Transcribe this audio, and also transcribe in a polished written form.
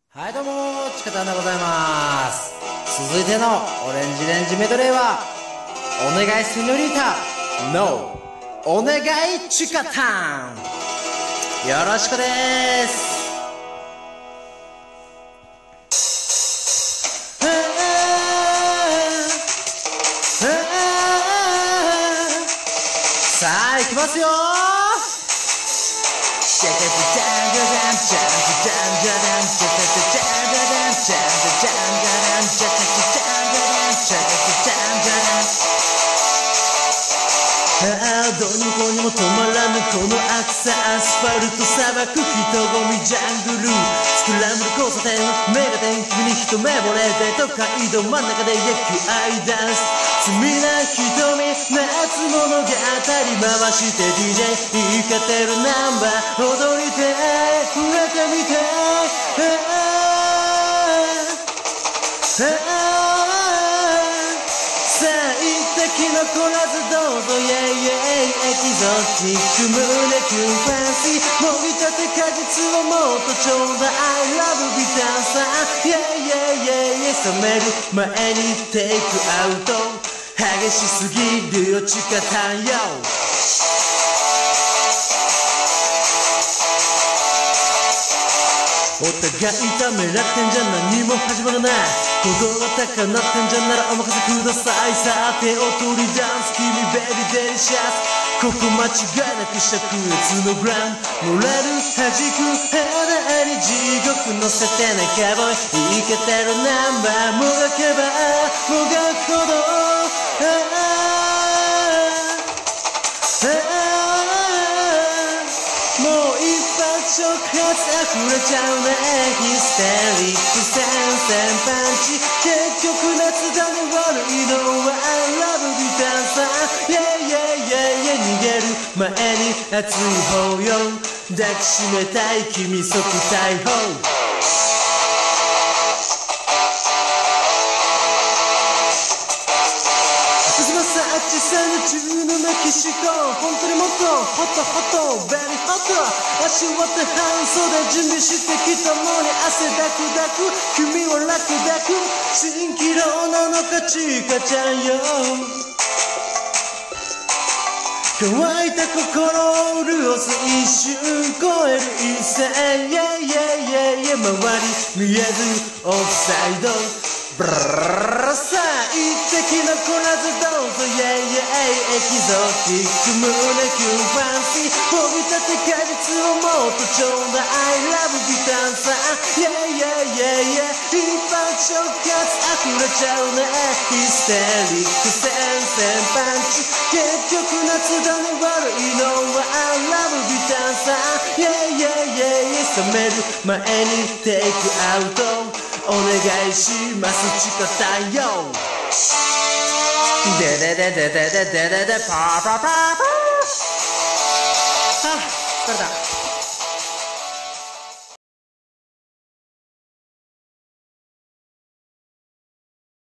はいどうも、チカタンでございます。続いてのオレンジレンジメドレーは、お願いセニョリータのお願いチカタン。よろしくでーす。さあ行きますよー。どうにもこうにも止まらぬこの暑さ、アスファルト砂漠、人混みジャングル、スクランブル交差点、メガテン、君に一目惚れで都会道真ん中で野球愛ダンス、罪な瞳、夏物語回して DJ 言い勝てるナンバー、踊りたい、触れてみたい、最適のこらずどうぞ、イェイイェイ、エキゾチック胸キュンファンシー、もぎたて果実をもっとちょうだい、I love ビターさ、イェイイェイイェイ、冷める前にテイクアウト、激しすぎるよチカタンよ。お互いためらってんじゃ何も始まらない、鼓動が高鳴ってんじゃならお任せください。さあ手を取りダンス、君ベリーデリシャス、ここ間違いなく灼熱のグランド、漏れる弾く肌に地獄乗せてねカボーイ、イケてるナンバー、もがけばもがくほど、もう一発触発溢れちゃうね、ヒステリック戦線パンチ、結局夏だね悪いのは I love ビターさ、イェイイェイイェイイェイ、逃げる前に熱い抱擁、抱きしめたい君即逮捕、地産中のメキシコ、本当にもっとホットホットベリーホット、足割って半袖準備してきたのに汗だくだく、君は楽だく、蜃気楼なのかチカちゃんよ、乾いた心を潤す一瞬超える一線、イェイイェイイェイイェイ、周り見えずオフサイド、ブルーさあ一滴のこらずどうぞ、イェイイェイ、エキゾチック胸キュンファンシー、もぎたて果実をもっとちょうだい、I love ビターさ、イェイイェイイェイイェイ、一発触発溢れちゃうね、ヒステリック戦線パンチ、結局夏だね悪いのは I love ビターさ、イェイイェイイェイ、冷める前にテイクアウト、お願いしますチカタンよ。でででででででででパーパーパーパー、あ、疲れた。